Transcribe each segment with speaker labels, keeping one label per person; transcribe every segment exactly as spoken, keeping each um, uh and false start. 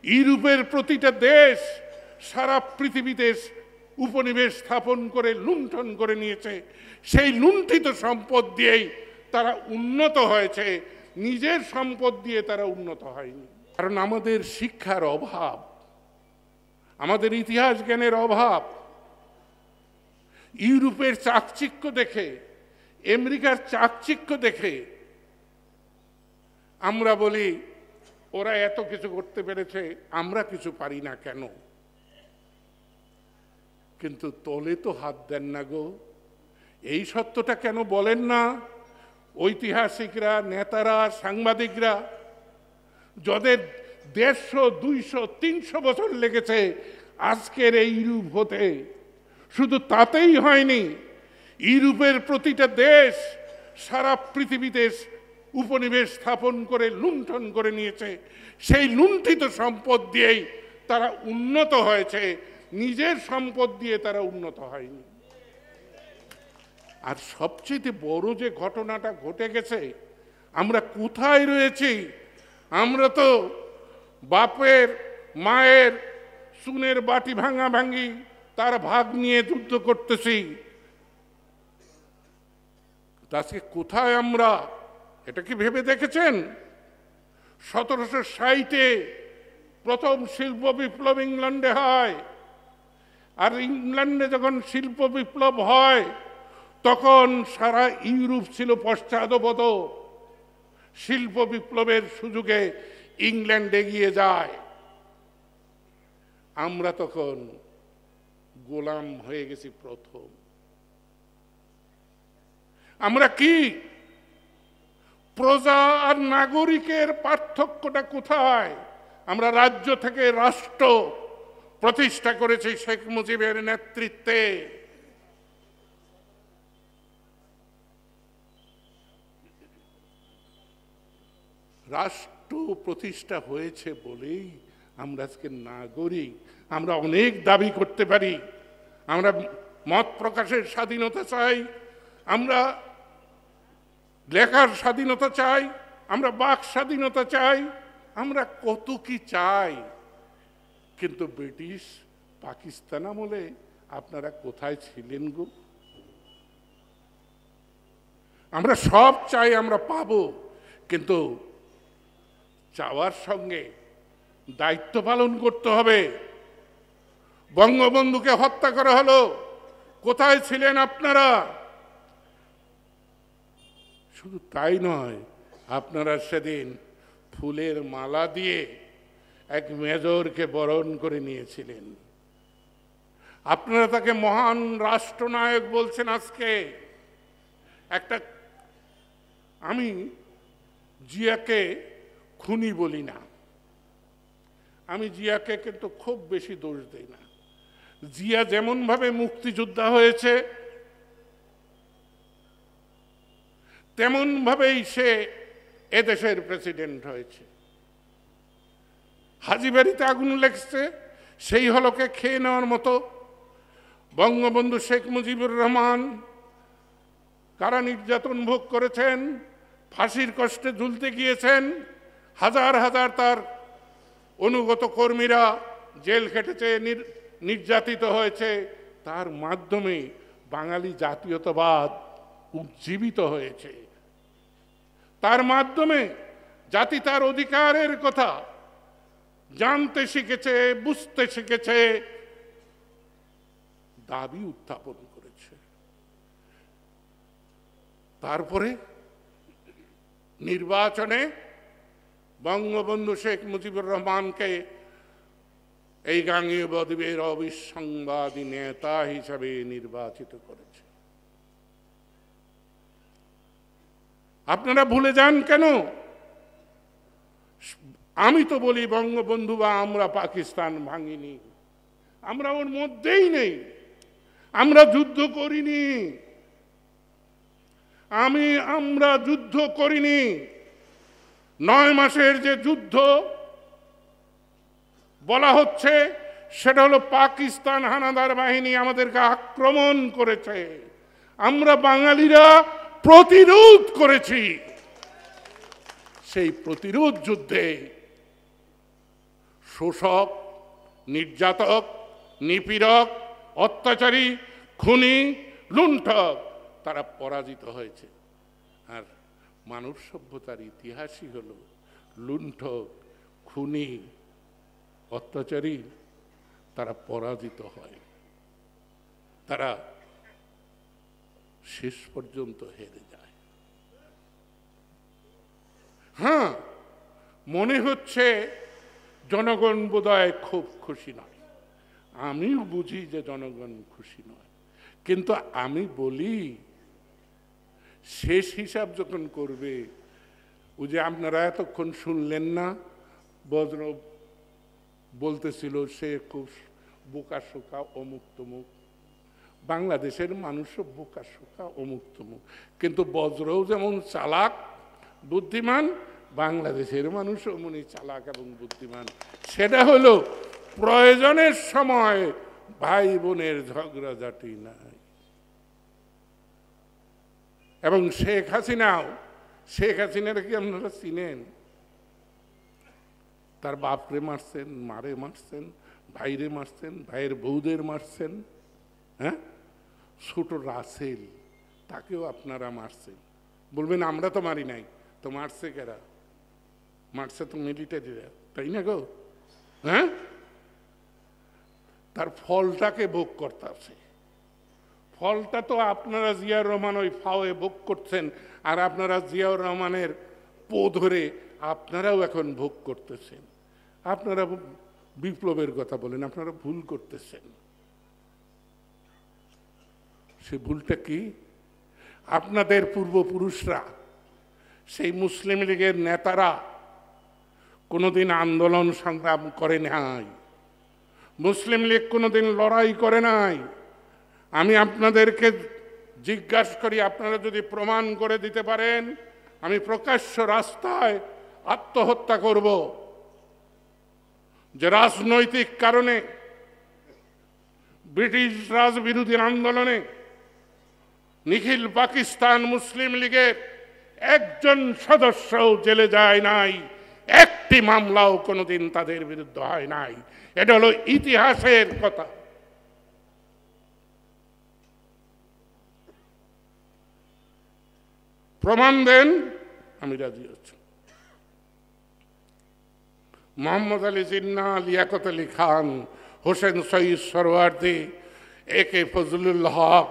Speaker 1: ইউরোপের প্রতিটা দেশ সারা পৃথিবীতে উপনিবেশ স্থাপন করে লুণ্ঠন করে নিয়েছে। সেই লুণ্ঠিত সম্পদ দিয়েই তারা উন্নত হয়েছে, নিজের সম্পদ দিয়ে তারা উন্নত হয়নি। কারণ আমাদের শিক্ষার অভাব, আমাদের ইতিহাস জ্ঞানের অভাব। ইউরোপের চাকচিক্য দেখে, আমেরিকার চাকচিক্য দেখে আমরা বলি ওরা এত কিছু করতে পেরেছে, আমরা কিছু পারি না কেন? কিন্তু তলে তো হাত দেন না গো। এই সত্যটা কেন বলেন না ঐতিহাসিকরা, নেতারা, সাংবাদিকরা? যাদের দেড়শো দুইশো তিনশো বছর লেগেছে আজকের এই ইউরোপ হতে, শুধু তাতেই হয়নি, ইউরোপের প্রতিটা দেশ সারা পৃথিবীতে উপনিবেশ স্থাপন করে লুণ্ঠন করে নিয়েছে। সেই লুণ্ঠিত সম্পদ দিয়েই তারা উন্নত হয়েছে, নিজের সম্পদ দিয়ে তারা উন্নত হয়নি। আর সবচেয়ে বড় যে ঘটনাটা ঘটে গেছে, আমরা কোথায় রয়েছি? আমরা তো বাপের মায়ের চুনের বাটি ভাঙা ভাঙি, তার ভাগ নিয়ে যুদ্ধ করতেছি। আজকে কোথায় আমরা? এটা কি ভেবে দেখেছেন? সতেরোশো ষাটে প্রথম শিল্প বিপ্লব ইংল্যান্ডে হয়, আর ইংল্যান্ডে যখন শিল্প বিপ্লব হয় তখন সারা ইউরোপ ছিল পশ্চাদপদ। শিল্প বিপ্লবের সুযোগে ইংল্যান্ড এগিয়ে যায়, আমরা তখন গোলাম হয়ে গেছি প্রথম। আমরা কি প্রজা আর নাগরিকের পার্থক্যটা কোথায়? আমরা রাজ্য থেকে রাষ্ট্র প্রতিষ্ঠা করেছি শেখ মুজিবের নেতৃত্বে। রাষ্ট্র প্রতিষ্ঠা হয়েছে বলেই আমরা আজকে নাগরিক। আমরা অনেক দাবি করতে পারি, আমরা মত প্রকাশের স্বাধীনতা চাই, আমরা লেখার স্বাধীনতা চাই, আমরা বাক স্বাধীনতা চাই, আমরা কত কি চাই। কিন্তু ব্রিটিশ পাকিস্তান আমলে আপনারা কোথায় ছিলেন গো? আমরা সব চাই, আমরা পাবো, কিন্তু চাওয়ার সঙ্গে দায়িত্ব পালন করতে হবে। বঙ্গবন্ধুকে হত্যা করা হলো, কোথায় ছিলেন আপনারা? শুধু তাই নয়, আপনারা সেদিন ফুলের মালা দিয়ে এক মেজরকে বরণ করে নিয়েছিলেন। আপনারা তাকে মহান রাষ্ট্রনায়ক বলছেন আজকে। একটা, আমি জিয়াকে খুনি বলি না, আমি জিয়াকে কিন্তু খুব বেশি দোষ দেই না। জিয়া যেমন ভাবে মুক্তিযোদ্ধা হয়েছে তেমন ভাবেই সে এদেশের প্রেসিডেন্ট হয়েছে। হাজিবাড়িতে আগুন লেগেছে, সেই হলকে খেয়ে নেওয়ার মতো বঙ্গবন্ধু শেখ মুজিবুর রহমান কারা নির্যাতন ভোগ করেছেন, ফাঁসির কষ্টে ঝুলতে গিয়েছেন, হাজার হাজার তার অনুগত কর্মীরা জেল খেটেছে, নির্যাতিত হয়েছে। তার মাধ্যমে বাঙালি জাতীয়তাবাদ উজ্জীবিত হয়েছে। তার মাধ্যমে জাতি তার অধিকারের কথা জানতে শিখেছে, বুঝতে শিখেছে, দাবি উত্থাপন করেছে। তারপরে নির্বাচনে বঙ্গবন্ধু শেখ মুজিবুর রহমানকে এই গাঙ্গেয় বদ্বীপের অবিসংবাদী নেতা হিসাবে নির্বাচিত করেছে। আপনারা ভুলে যান কেন? আমি তো বলি বঙ্গবন্ধু বা আমরা পাকিস্তান ভাঙিনি, আমরা ওর মধ্যেই নেই, আমরা যুদ্ধ করিনি। আমি আমরা যুদ্ধ করিনি। নয় মাসের যে যুদ্ধ বলা হচ্ছে সেটা হলো পাকিস্তান হানাদার বাহিনী আমাদেরকে আক্রমণ করেছে, আমরা বাঙালিরা প্রতিরোধ করেছি। সেই প্রতিরোধ যুদ্ধে শোষক, নির্যাতক, নিপীড়ক, অত্যাচারী, খুনি, লুণ্ঠক তারা পরাজিত হয়েছে। আর মানব সভ্যতার ইতিহাসই হল লুণ্ঠক, খুনি, অত্যাচারী তারা পরাজিত হয়, তারা শেষ পর্যন্ত হেরে যায়। হ্যাঁ, মনে হচ্ছে জনগণ বোধহয় খুব খুশি নয়। আমিও বুঝি যে জনগণ খুশি নয়, কিন্তু আমি বলি শেষ হিসাব যখন করবে, ওই যে আপনারা এতক্ষণ শুনলেন না, বজ্র বলতেছিল সে খুব বোকা শোকা অমুক তমুক। বাংলাদেশের মানুষও বোকা শোকা অমুক তমুক, কিন্তু বজ্রও যেমন চালাক বুদ্ধিমান, বাংলাদেশের মানুষও মনে চালাক এবং বুদ্ধিমান। সেটা হলো প্রয়োজনের সময় ভাই বোনের ঝগড়াঝাটি নাই। এবং শেখ হাসিনাও, শেখ হাসিনার কি আপনারা চিনেন? তার বাপরে মারছেন, মারে মারছেন, ভাইরে মারছেন, ভাইয়ের বউদের মারছেন। হ্যাঁ, ছোট রাসেল তাকেও আপনারা মারছেন। বলবেন আমরা তো মারি নাই, তো মারছে কেরা? মারছে তো মিলিটারিরা, তাই না গো? হ্যাঁ, তার ফলটাকে ভোগ করতে আছে। ফলটা তো আপনারা জিয়াউর রহমান ওই ফাওয়ে ভোগ করছেন, আর আপনারা জিয়াউর রহমানের পো ধরে আপনারাও এখন ভোগ করতেছেন। আপনারা বিপ্লবের কথা বলেন, আপনারা ভুল করতেছেন। সে ভুলটা কি? আপনাদের পূর্বপুরুষরা, সেই মুসলিম লীগের নেতারা কোনোদিন আন্দোলন সংগ্রাম করে নাই, মুসলিম লীগ কোনোদিন লড়াই করে নাই। আমি আপনাদেরকে জিজ্ঞাসা করি, আপনারা যদি প্রমাণ করে দিতে পারেন, আমি প্রকাশ্য রাস্তায় আত্মহত্যা করব। যে রাজনৈতিক কারণে ব্রিটিশ রাজবিরোধী আন্দোলনে নিখিল পাকিস্তান মুসলিম লীগের একজন সদস্যও জেলে যায় নাই, একটি মামলাও কোনোদিন তাদের বিরুদ্ধে হয় নাই। এটা হলো ইতিহাসের কথা। প্রমাণ দেন, আমি রাজি আছি। মোহাম্মদ আলী জিন্না, লিয়াকত আলী খান, হোসেন সঈদ সরওয়ার্দী, এ কে ফজলুল হক,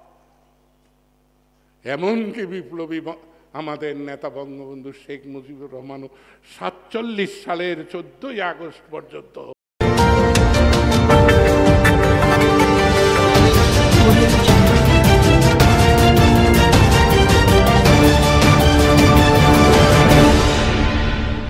Speaker 1: এমনকি বিপ্লবী আমাদের নেতা বঙ্গবন্ধু শেখ মুজিবুর রহমানও সাতচল্লিশ সালের চোদ্দই আগস্ট পর্যন্ত